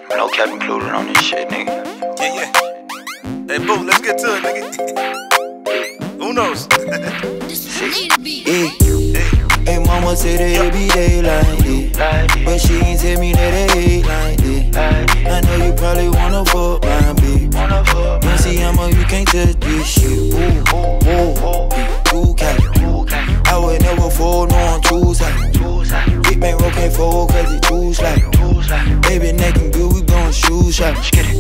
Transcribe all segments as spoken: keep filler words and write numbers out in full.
No cap included on this shit, nigga. Yeah, yeah. Hey, boo, let's get to it, nigga. Who knows? Hey, hey, mama said that it be day like this, but she ain't tell me that it ain't like this. I know you probably wanna fuck my bitch. You see, I'm a, you can't touch this shit. Ooh, ooh, ooh, cat. I would never fold, no, I'm too side. Big bang roll can't fold cause it too slack. Baby neck and good, we gon' shoe shop.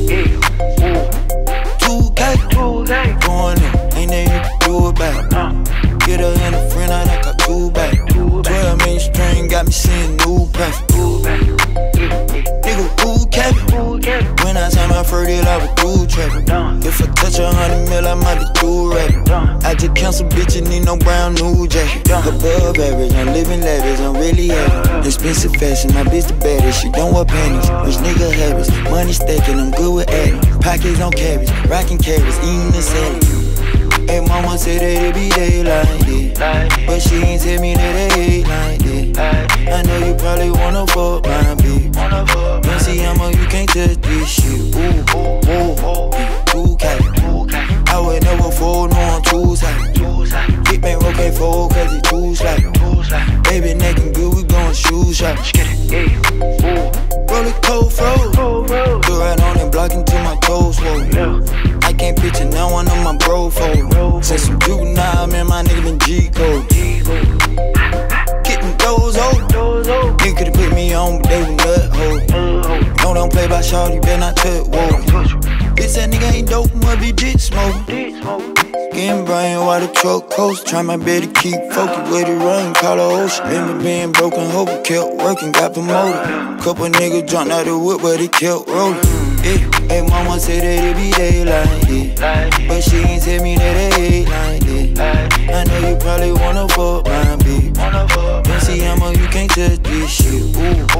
two K, going up, ain't there you can do it back. Get her and a friend, I done got two back. twelve million string, got me seeing new press. Nigga, who capping? When I sign my first deal, I was through trapping. If I touch a hundred mil, I might be too rapping. I just cancel bitch, need no brown new jacket. Above average, I'm living lavish, I'm really happy. Expensive fashion, my bitch the baddest, she don't wear panties. Rich nigga habits, money stacking, I'm good with adding. Pockets on cabbage, rockin' carrots, eating the salad. Hey, mama said that it be day like this, but she ain't tell me that it ain't like this. I know you probably wanna fuck my bitch. You see, I'm a, you can't touch this shit. Ooh, ooh, two cat. I would never fold, no, I'm too side. Big bang roll can't fold cause it too slack. Baby neck and good, we gon' shoe shop. Roll it cold froze. Do right on and block until my toes swole. I can't picture now one of my bro fold. Since some juvenile, man, my nigga been G-code. Getting those old. Nigga could've put me on, but they was nut hoes. No, don't play by shawty, better not touch, whoa. Bitch, that nigga ain't dope, must be dick smoke. Getting Brian while the truck coast. Try my best to keep focused with it run, call her ocean. Remember being broken, hope it kept working, got promoted. Couple niggas jumped out the whip, but it kept rolling. Yeah. Hey, mama said that it be day like this, but she ain't tell me that it ain't like this. I know you probably wanna fuck my bitch. You see, I'm a, you can't touch this shit. Ooh,